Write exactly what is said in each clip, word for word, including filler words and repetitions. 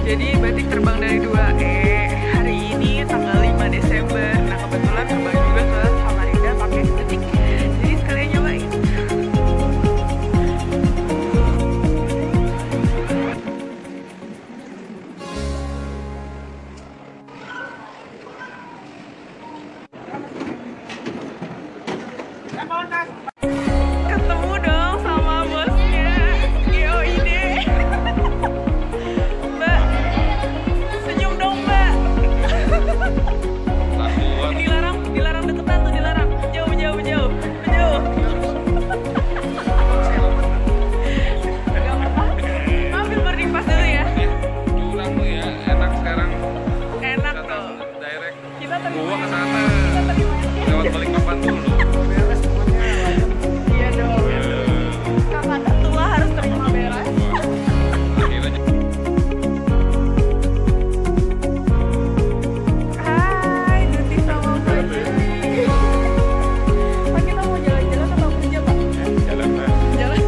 Jadi Batik terbang dari dua E hari ini tanggal lima Desember. Nah kebetulan terbang juga ke Samarinda pakai Batik. Jadi sekalian nyobain. Ketemu dong sama bosnya. Yo ini. Mbak, senyum dong Mbak. Dilarang, dilarang deketan tuh, dilarang. Jauh, jauh, jauh, jauh. Gak apa-apa. Ambil boarding pass dulu ya. Pulang tuh ya, enak sekarang. Enak tuh. Direct. Kita terima. Gua ke sana. Kita terima. Lewat balik papan dulu. Iya dong. Kakak tertua harus terima beres. Hai, Duti sama Mbak Juli. Pak, kita mau jalan-jalan atau kerja, Pak? Jalan lah. Jalan.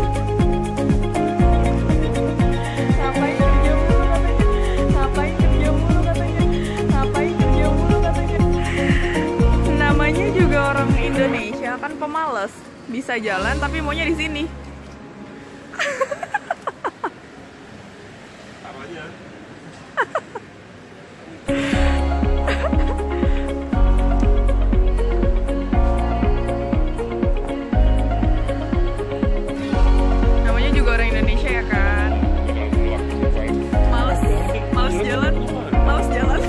Ngapain kerja mulu katanya? Ngapain kerja mulu katanya? Ngapain kerja mulu katanya? Namanya juga orang Indonesia kan pemalas. Bisa jalan tapi maunya di sini. Apanya? Namanya juga orang Indonesia ya kan. Males, males jalan, males jalan.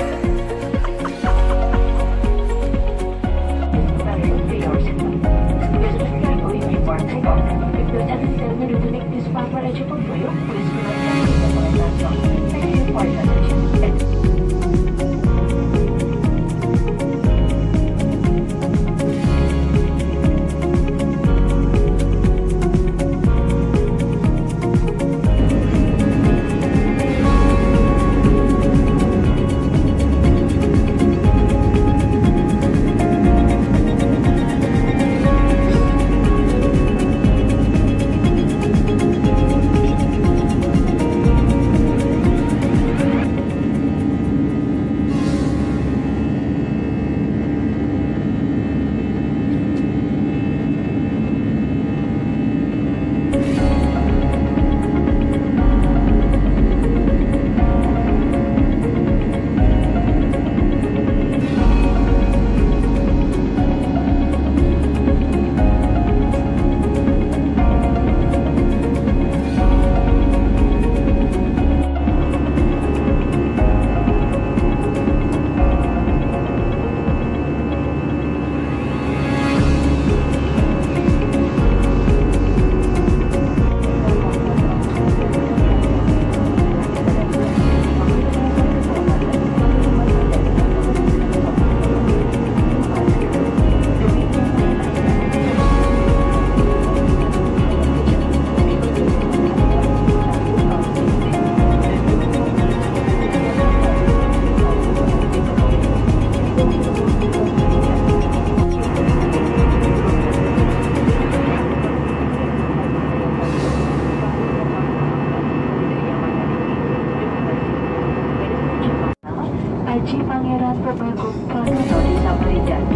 Pangeran Pemangku Pranoto di Samarinda.